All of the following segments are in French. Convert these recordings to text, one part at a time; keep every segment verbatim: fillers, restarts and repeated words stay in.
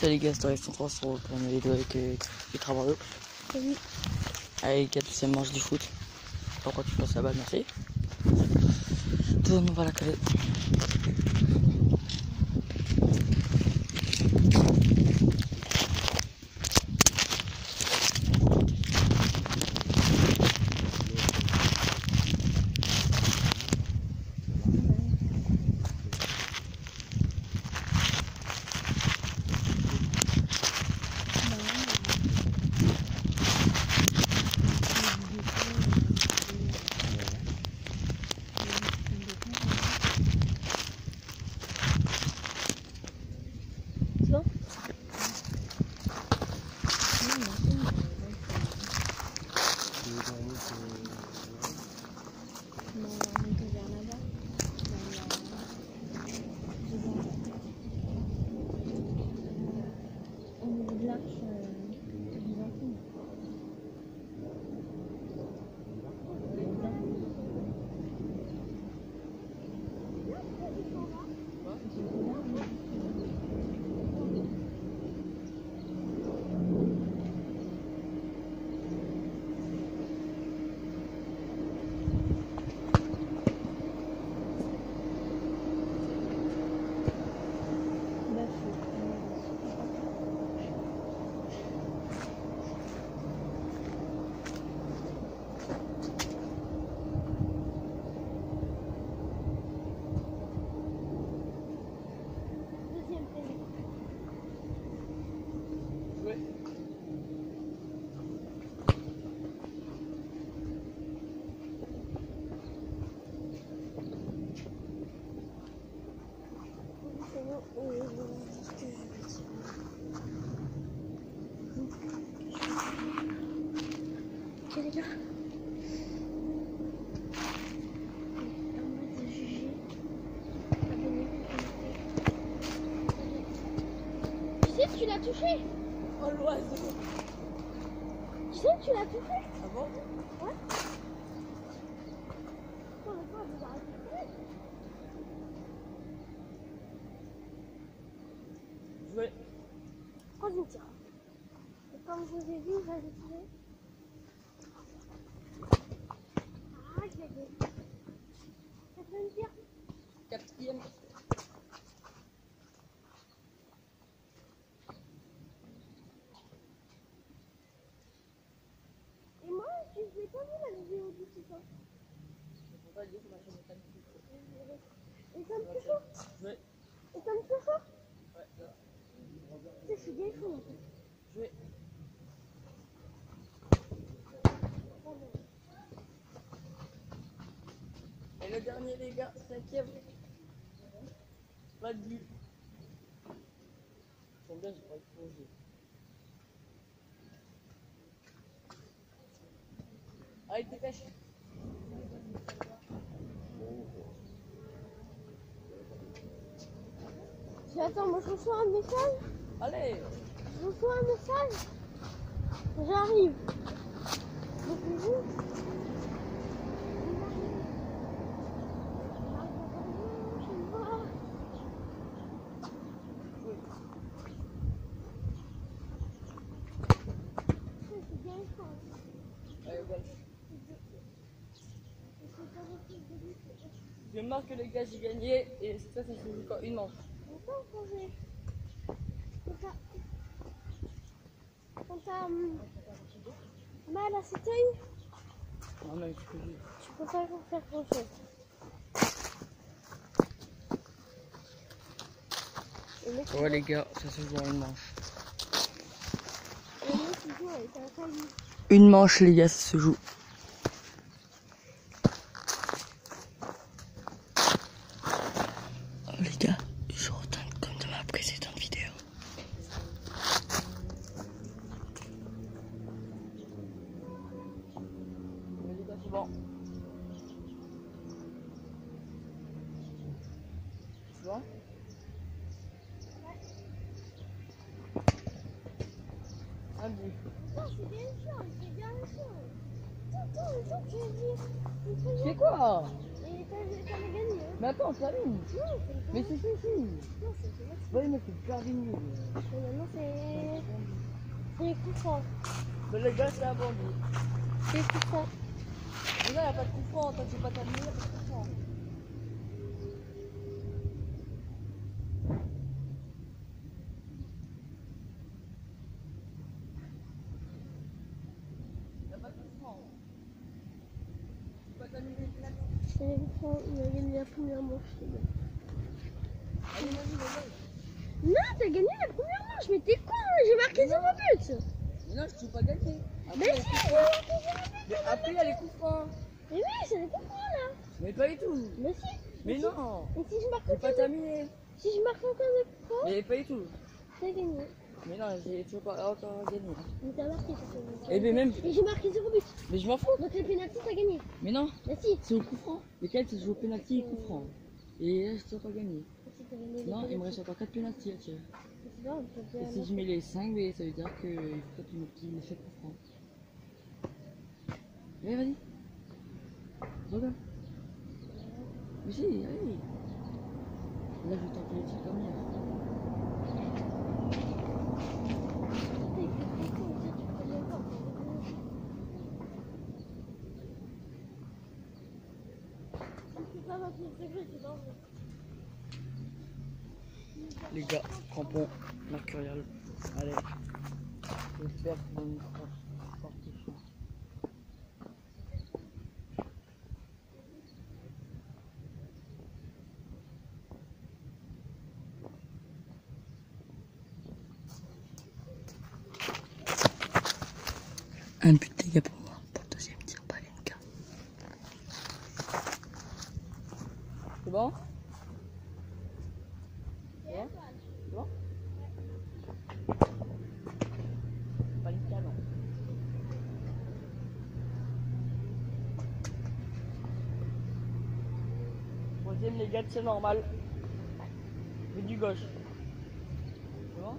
ça les gars, c'était cent trois pour la vidéo avec euh, les travaux. Oui. Allez les gars, deuxième manche du foot. Pourquoi tu passes la balle, merci. Tourne, on va la caler. Ok les gars. Tu sais que tu l'as touché? Oh l'oiseau. Tu sais que tu l'as touché? Ah bon? Ouais. Oh, mais quoi, vous arrêtez? Jouer. Troisième tir. Et comme je vous ai dit, j'avais tiré. Ah, j'ai gagné. Quatrième tir. Quatrième. Et moi, je n'ai pas vu la vidéo du petit. Et ça me fait chaud. Jouer. Et ça me fait chaud. Ouais, là. Tu sais, je suis bien chaud en fait. Jouer. Et le dernier les gars, cinquième. Pas de but. Ils sont bien, j'ai pas de projet. Allez, dépêche. J'attends, moi je reçois un message. Allez. Je reçois un message. J'arrive. Donc, vous, Je marque que les gars j'ai gagné et ça, ça se joue quand une manche. Attends, quand j'ai. Quand t'as. Quand t'as. hum, mal à cet œil, Non, mais je peux juste. tu peux pas faire grand chose. Ouais, les gars, ça se joue en une manche. Le mec il joue avec un caillou. Une manche, les gars, ça se joue. Oh, les gars, je retourne comme dans ma précédente vidéo. Les gars, c'est bon. C'est bon? Un but. Non, c'est bien chaud, c'est bien chaud. Attends, le temps que tu as dit. Tu fais quoi? Et t'as gagné. Hein. Mais attends, ça ligne. Non, c'est Mais si, si, si. Non, c'est Ouais, mais c'est super ligné. maintenant, c'est franc. Mais le gars, c'est un bandit. C'est coup franc. Mais là, il n'y a pas de coup franc. Tant que c'est pas terminé, il n'y a pas de coup franc. Il n'y a pas de coup franc. C'est pas terminé le penalty. C'est coup franc. Il a gagné la première manche. c'est bien. Allez, vas-y, vas-y. Non, t'as gagné la première manche, mais t'es con, hein, j'ai marqué zéro but. Mais non, je ne peux pas gagner. Après, Mais il y a les si, coups j'ai francs. marqué zéro but. Mais après, il y a les coups francs. Mais oui, c'est les coups francs là. Mais pas du tout. Mais si. Mais si- non. Et si je marque C'est pas encore, terminé. si je marque encore des coups francs, Mais pas du tout. t'as gagné. Mais non, j'ai toujours pas encore gagné. Mais t'as marqué ça fait longtemps. Et ben même. Et j'ai marqué zéro but. Mais je m'en fous. Donc les pénaltys, t'as gagné. Mais non, Mais si. c'est au coup franc. Lesquels c'est joué au penalty et coup franc. Et là, je toujours pas gagné. Si t'as gagné les Non, il me pénaltys. reste encore quatre penalty à tirer. C'est pas, on peut Et bien si je mets les cinq, mais ça veut dire que il faut que tu me qu'il fait coup franc. Allez, vas-y. Regarde. Mais si, allez. Là, je vais tenter les tirs comme hier. Les gars, crampons, mercurial. Allez. J'espère qu'ils vont nous fortifier. Un but les gars pour moi, pour le deuxième tir, pas L N K. C'est bon? C'est bon? C'est bon? Pas L N K non. Troisième les gars, c'est normal. Mais du gauche. C'est bon?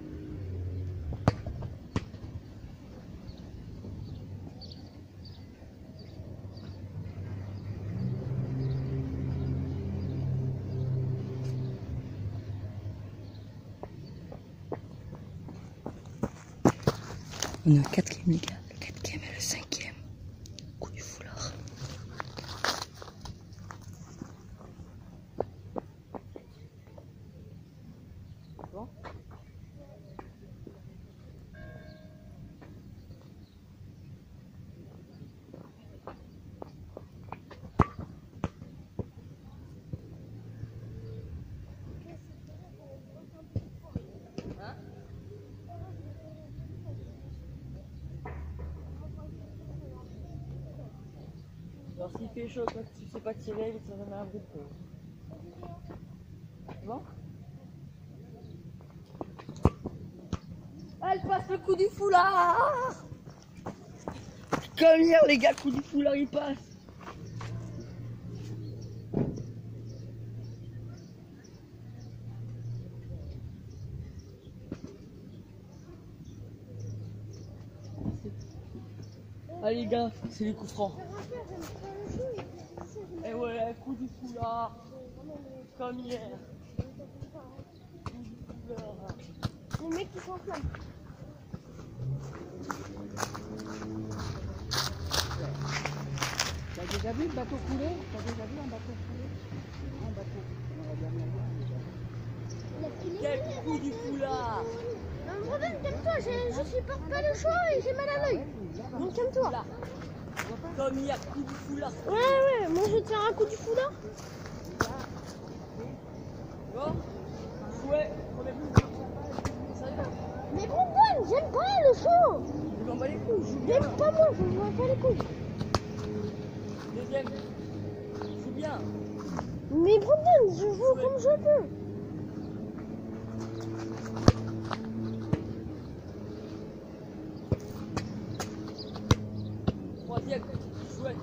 On est au quatrième les gars, le quatrième et le cinquième. Coup du foulard. Bon. Hein? Alors s'il fait chaud, quand tu sais pas tirer, ça va un bruit de pause. Bon? Elle passe le coup du foulard! Comme hier les gars, coup du foulard il passe! Allez les gars, c'est les coups francs. Et ouais, coup du foulard. Comme hier. Coup du foulard. Les mecs qui s'enflamment. T'as déjà vu le bateau couler? T'as déjà vu un bateau couler? Un bateau. On va bien Il a Quel coup du foulard! Non, Robin, calme-toi, je, je supporte pas le chaud et j'ai mal à l'œil. Donc calme-toi. Comme hier, coup du foulard. Ouais, ouais, moi je vais te faire un coup du foulard. Bon? Ouais, on est plus. Ça va? Mais Brandon, j'aime pas le chaud. Je m'en bats les couilles, je joue bien. J'aime pas moi, je vois pas les couilles. Deuxième. Je joue bien. Mais Brandon, je joue comme je peux. Troisième. Chouette.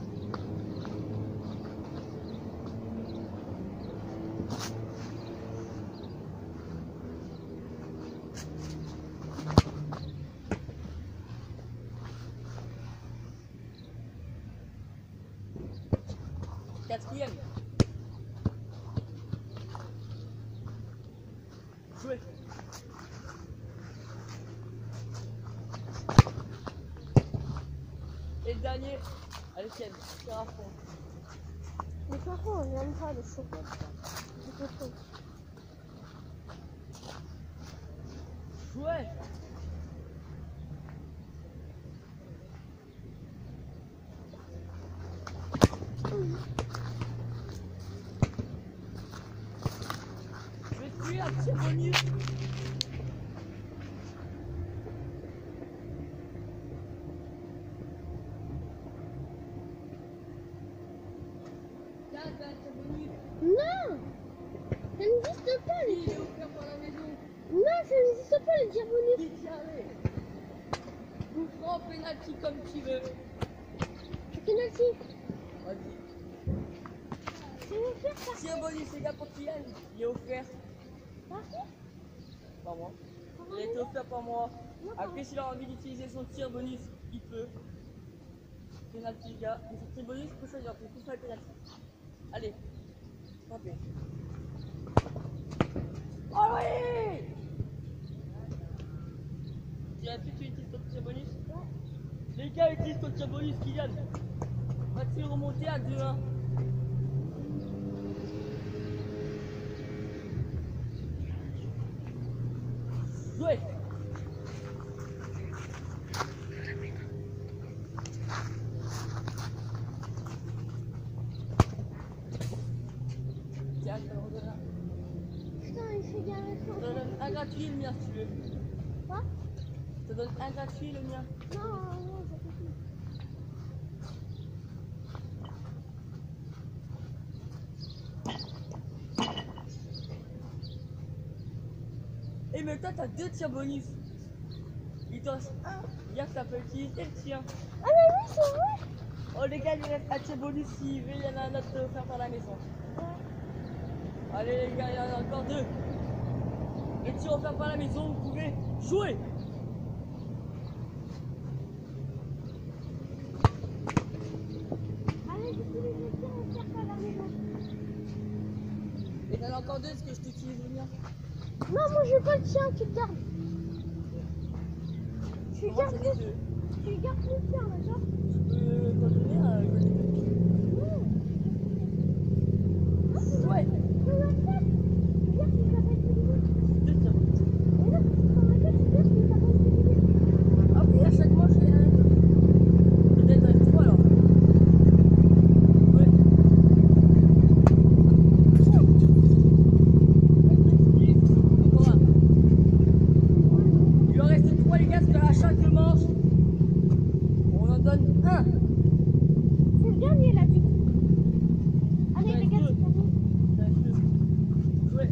Quatrième. Jouer. le dernier. Allez, tiens, tire à fond. Mais par contre, on n'aime pas le chocolat. C'est pas trop. Ouais. Je vais tuer un petit bonus. Tiens, t'as un petit bonus. Non! Ça n'existe pas les Il est offert par la maison. Non, ça n'existe pas les diaboliques. Dis, tiens, allez. Vous prends penalty comme tu veux. Je penalty. Vas-y. C'est offert par Tir bonus, les gars, pour Kylian. Il est offert par qui? par moi. Par Il a la été maison? offert par moi. Non, par- Après, s'il a envie d'utiliser son tir bonus, il peut. Penalty, les gars. Mais son tir bonus, il peut choisir entre tout ça et penalty. Allez. Frappez. Oh oui! Tu as pu, tu utilises ton tir bonus? Les gars, utilisent ton tir bonus, Kylian. Va-t-il remonter à deux un? Ouais. Tiens, je te le redonne un. Putain, il fait garer Je te donne un gratuit, le mien, si tu veux. Quoi? Je te donne un gratuit, le mien. Non, non, ça fait plus. Et mais toi, t'as deux tirs bonus. Il t'en reste un. Regarde, t'as pas utilisé le tien. Ah, mais oui, c'est vrai! Oh, les gars, il reste un tir bonus. S'il veut, il y en a un autre offert par la maison. Ouais. Allez, les gars, il y en a encore deux. Les tirs offerts par la maison, vous pouvez jouer. Allez, je peux les laisser offert par la maison. Et t'en as encore deux, est-ce que je t'utilise le mien? Non, moi je veux pas le tien, tu le gardes. Tu Moi, gardes j'en ai le, deux. tu gardes le tien, d'accord? Je peux t'en donner un. j'en ai deux. Non. Ouais. Mais en fait, regarde, il s'appelle Philippe. Deux tirs bonus. Mais non, dans la tête, regarde, il s'appelle Philippe. Ah oui, à chaque manche, j'ai un. Peut-être reste trois alors. Ouais. Encore un. Il en reste trois, les gars, parce qu'à chaque manche, on en donne un. C'est le dernier là, du coup. Allez, Ouais, les gars, deux. c'est terminé. Il en reste deux. Jouer.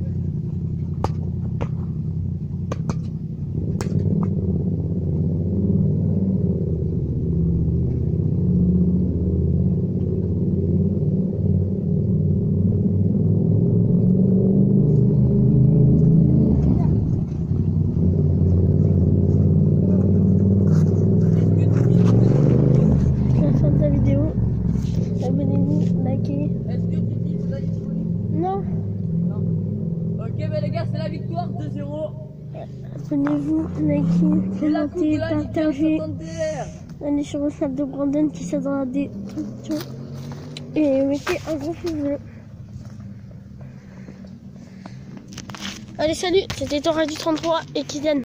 C'est la fin de la vidéo. Abonnez-vous, likez. Est-ce que tu utilises ton dernier tir bonus? Non, Non. Ok, ben les gars, c'est la victoire, deux zéro. abonnez-vous, likez, C'est la coupe de commentez, la Ligue un partagez. Santander. Allez sur le snap de Brandon qui sera dans la description. Et mettez un gros pouce bleu. Allez, salut, c'était Torah du trente-trois et Kylian.